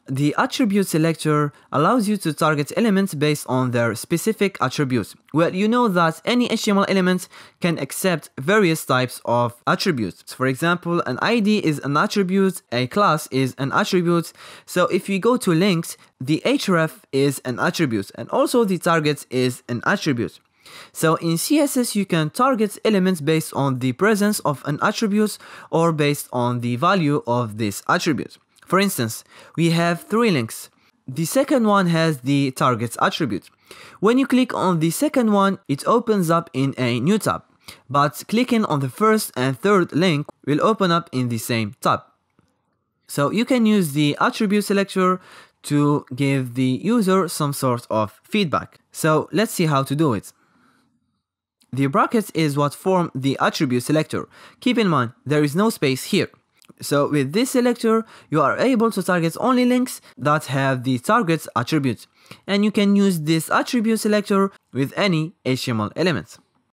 The attribute selector allows you to target elements based on their specific attributes. Well, you know that any HTML element can accept various types of attributes. For example, an ID is an attribute, a class is an attribute. So if you go to links, the href is an attribute, and also the target is an attribute. So in CSS, you can target elements based on the presence of an attribute or based on the value of this attribute. For instance, we have 3 links. The second one has the target attribute. When you click on the second one, it opens up in a new tab. But clicking on the first and third link will open up in the same tab. So you can use the attribute selector to give the user some sort of feedback. So let's see how to do it. The brackets is what form the attribute selector. Keep in mind, there is no space here. So with this selector, you are able to target only links that have the target attribute. And you can use this attribute selector with any HTML element.